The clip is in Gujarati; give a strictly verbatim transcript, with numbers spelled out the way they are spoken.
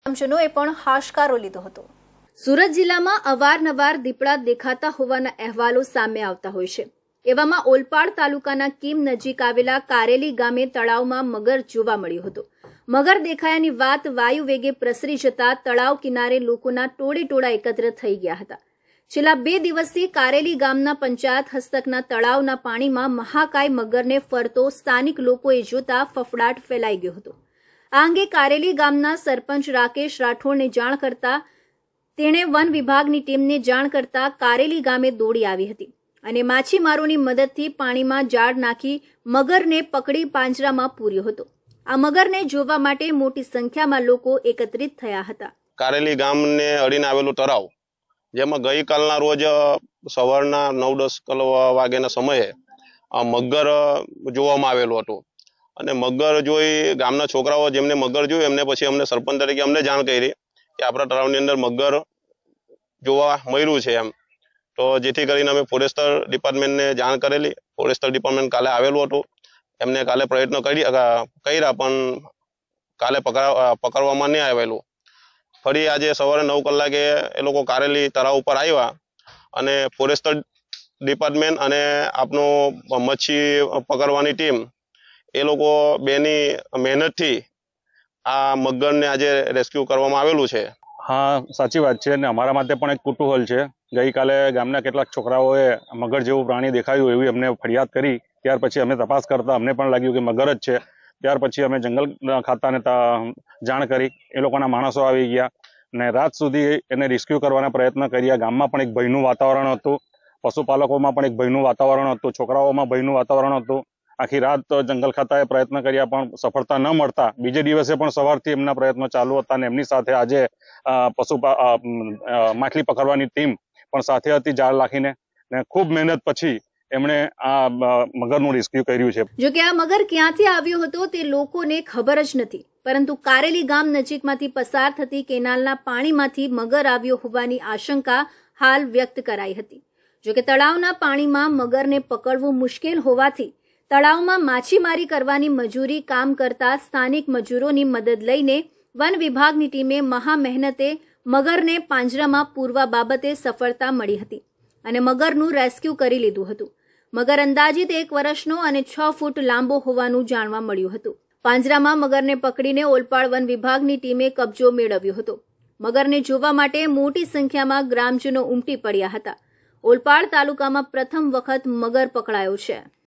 ગ્રામજનોએ પણ હાશકારો લીધો હતો। સુરત જિલ્લામાં અવારનવાર દીપડા દેખાતા હોવાના અહેવાલો સામે આવતા હોય છે। એવામાં ઓલપાડ તાલુકાના કીમ નજીક આવેલા કારેલી ગામે તળાવમાં મગર જોવા મળ્યો હતો। મગર દેખાયાની વાત વાયુ વેગે પ્રસરી જતા તળાવ કિનારે લોકોના ટોળે ટોળા એકત્ર થઈ ગયા હતા। છેલ્લા બે દિવસથી કારેલી ગામના પંચાયત હસ્તકના તળાવના પાણીમાં મહાકાય મગરને ફરતો સ્થાનિક લોકોએ જોતા ફફડાટ ફેલાઈ ગયો હતો। આ અંગે કારેલી ગામના સરપંચ રાકેશ રાઠોડને જાણ કરતા તેણે વન વિભાગની ટીમને જાણ કરતા કારેલી ગામે દોડી આવી હતી અને માછીમારોની મદદથી પાણીમાં જાળ નાખી મગરને પકડી પાંજરામાં પૂર્યો હતો। આ મગરને જોવા માટે મોટી સંખ્યામાં લોકો એકત્રિત થયા હતા। કારેલી ગામને અડીને આવેલું તળાવ, જેમાં ગઈકાલના રોજ સવારના નવ દસ વાગ્યાના સમયે મગર જોવામાં આવેલું હતું અને મગર જોઈ ગામના છોકરાઓ જેમને મગર જોયું એમને પછી અમને સરપંચ તરીકે અમને જાણ કરી કે આપણા તળાવની અંદર મગર જોવા મળ્યું છે એમ। તો જેથી કરીને અમે ફોરેસ્ટર ડિપાર્ટમેન્ટને જાણ કરેલી। ફોરેસ્ટર ડિપાર્ટમેન્ટ કાલે આવેલું હતું, એમને કાલે પ્રયત્ન કર્યા પણ કાલે પકડા પકડવામાં નહીં આવેલું। ફરી આજે સવારે નવ કલાકે એ લોકો કારેલી તળાવ ઉપર આવ્યા અને ફોરેસ્ટર ડિપાર્ટમેન્ટ અને આપનું મચ્છી પકડવાની ટીમ એ લોકો બેની મહેનતથી આ મગરને આજે રેસ્ક્યુ કરવામાં આવેલું છે। હા, સાચી વાત છે અને અમારા માટે પણ એક કુતૂહલ છે। ગઈકાલે ગામના કેટલાક છોકરાઓએ મગર જેવું પ્રાણી દેખાયું એવી અમને ફરિયાદ કરી। ત્યાર પછી અમે તપાસ કરતા અમને પણ લાગ્યું કે મગર જ છે। ત્યાર પછી અમે જંગલ ખાતાને જાણ કરી, એ લોકોના માણસો આવી ગયા ને રાત સુધી એને રેસ્ક્યુ કરવાના પ્રયત્ન કર્યા। ગામમાં પણ એક ભયનું વાતાવરણ હતું, પશુપાલકોમાં પણ એક ભયનું વાતાવરણ હતું, છોકરાઓમાં ભયનું વાતાવરણ હતું। આખી રાત જંગલ ખાતાએ પ્રયત્ન કર્યા પણ સફળતા ન મળતા બીજે દિવસે પણ સવારથી એમના પ્રયત્નો ચાલુ હતા અને એમની સાથે આજે પશુ માછલી પકડવાની ટીમ પણ સાથે હતી જાળ રાખીને ને ખૂબ મહેનત પછી એમણે આ મગરનું રેસ્ક્યુ કર્યું છે। જો કે આ મગર ક્યાંથી આવ્યો હતો તે લોકોને ખબર જ નથી, પરંતુ કારેલી ગામ નજીકમાંથી પસાર થતી કેનાલના પાણીમાંથી મગર આવ્યો હોવાની આશંકા હાલ વ્યક્ત કરાઈ હતી। જો કે તળાવના પાણીમાં મગરને પકડવું મુશ્કેલ હોવાથી તળાવમાં માછીમારી કરવાની મજૂરી કામ કરતા સ્થાનિક મજૂરોની મદદ લઈને વન વિભાગની ટીમે મહા મહેનતે મગરને પાંજરામાં પૂરવા બાબતે સફળતા મળી હતી અને મગરનું રેસ્ક્યુ કરી લીધું હતું। મગર અંદાજિત એક વર્ષનો અને છ ફૂટ લાંબો હોવાનું જાણવા મળ્યું હતું। પાંજરામાં મગરને પકડીને ઓલપાડ વન વિભાગની ટીમે કબજો મેળવ્યો હતો। મગરને જોવા માટે મોટી સંખ્યામાં ગ્રામજનો ઉમટી પડ્યા હતા। ઓલપાડ તાલુકામાં પ્રથમ વખત મગર પકડાયો છે।